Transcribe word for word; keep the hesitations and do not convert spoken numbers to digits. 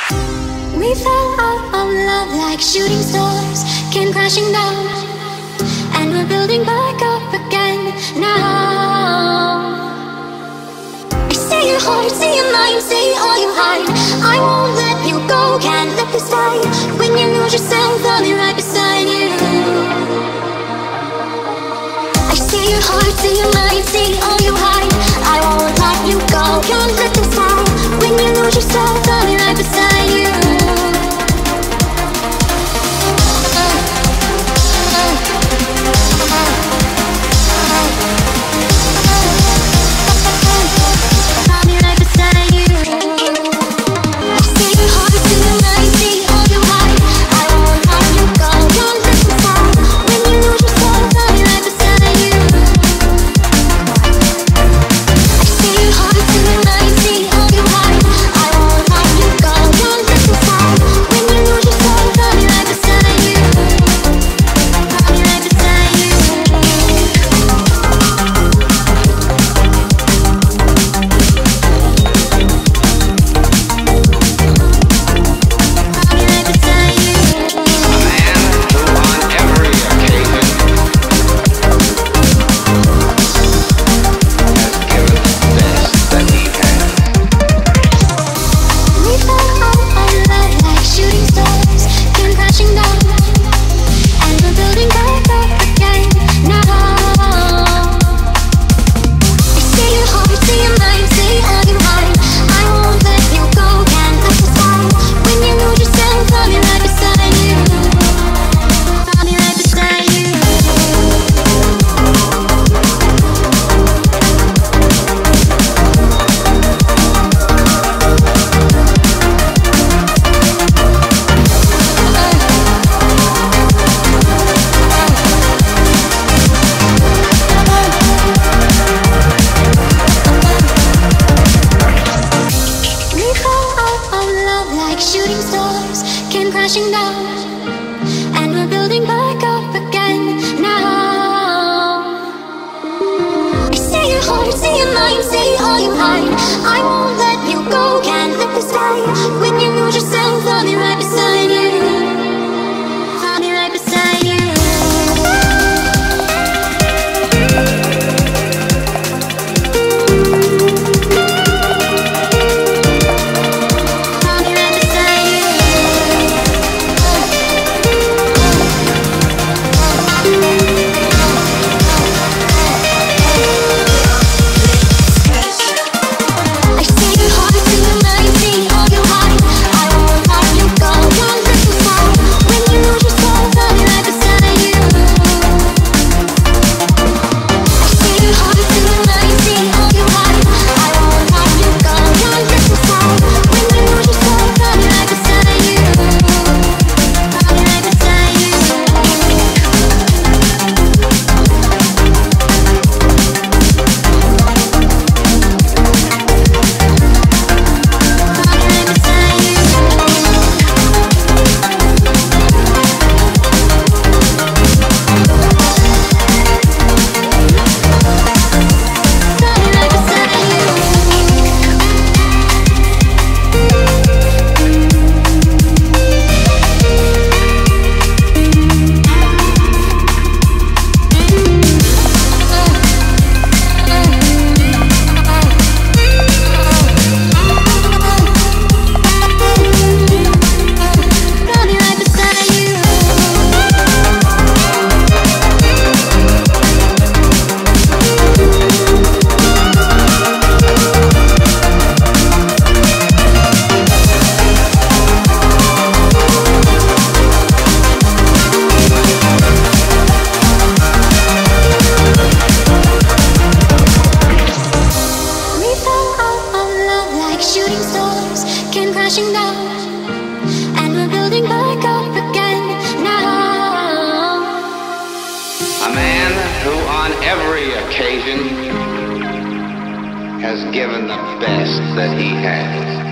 We fell out of love like shooting stars, came crashing down, and we're building back up again now. I see your heart, see your mind, see all you hide. I won't let you go, can't let this die. When you lose yourself, I'll be right beside you. I see your heart, see your mind, see all you hide. I won't let you go, can't let this die. When you lose yourself, I'll be right beside you. Occasion has given the best that he has.